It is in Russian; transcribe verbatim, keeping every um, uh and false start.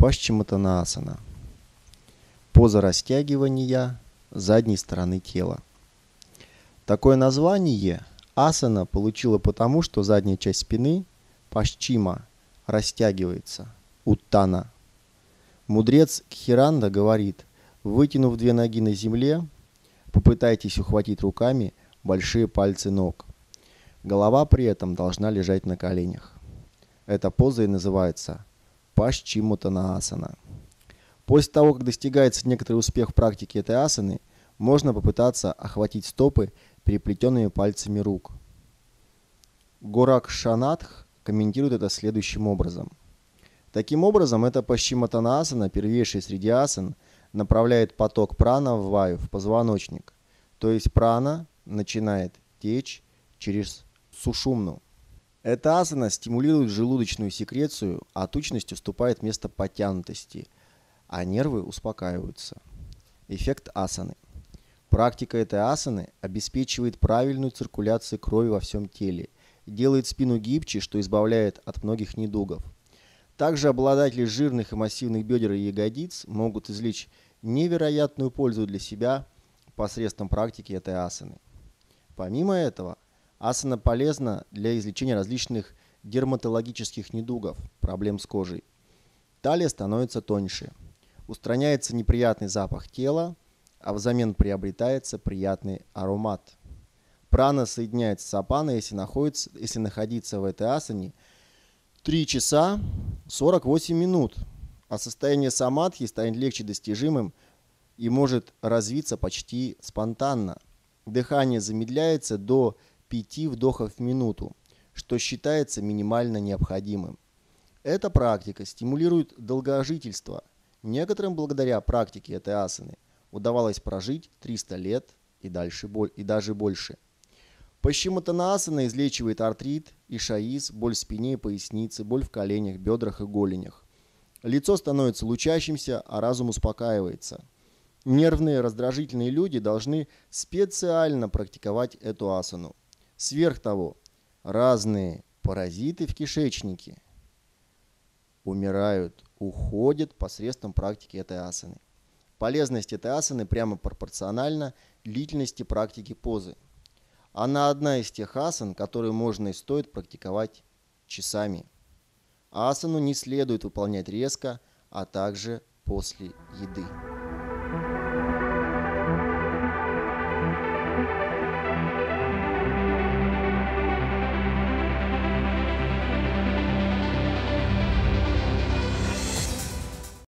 Пашчиматтанаасана. Поза растягивания задней стороны тела. Такое название асана получила потому, что задняя часть спины, пашчима, растягивается, уттана. Мудрец Кхиранда говорит: вытянув две ноги на земле, попытайтесь ухватить руками большие пальцы ног. Голова при этом должна лежать на коленях. Эта поза и называется Пашчиматтанаасана. После того, как достигается некоторый успех в практике этой асаны, можно попытаться охватить стопы переплетенными пальцами рук. Горакшанатх комментирует это следующим образом. Таким образом, эта Пашчиматтанаасана, первейшая среди асан, направляет поток прана в ваю, в позвоночник. То есть прана начинает течь через сушумну. Эта асана стимулирует желудочную секрецию, а тучность уступает место подтянутости, а нервы успокаиваются. Эффект асаны. Практика этой асаны обеспечивает правильную циркуляцию крови во всем теле, делает спину гибче, что избавляет от многих недугов. Также обладатели жирных и массивных бедер и ягодиц могут извлечь невероятную пользу для себя посредством практики этой асаны. Помимо этого, асана полезна для излечения различных дерматологических недугов, проблем с кожей. Талия становится тоньше, устраняется неприятный запах тела, а взамен приобретается приятный аромат. Прана соединяется с апаной, если, находится, если находиться в этой асане три часа сорок восемь минут, а состояние самадхи станет легче достижимым и может развиться почти спонтанно. Дыхание замедляется до пяти вдохов в минуту, что считается минимально необходимым. Эта практика стимулирует долгожительство. Некоторым благодаря практике этой асаны удавалось прожить триста лет и, дальше, и даже больше. Пашчиматтанаасана излечивает артрит, ишаиз, боль в спине и пояснице, боль в коленях, бедрах и голенях. Лицо становится лучащимся, а разум успокаивается. Нервные, раздражительные люди должны специально практиковать эту асану. Сверх того, разные паразиты в кишечнике умирают, уходят посредством практики этой асаны. Полезность этой асаны прямо пропорциональна длительности практики позы. Она одна из тех асан, которые можно и стоит практиковать часами. Асану не следует выполнять резко, а также после еды.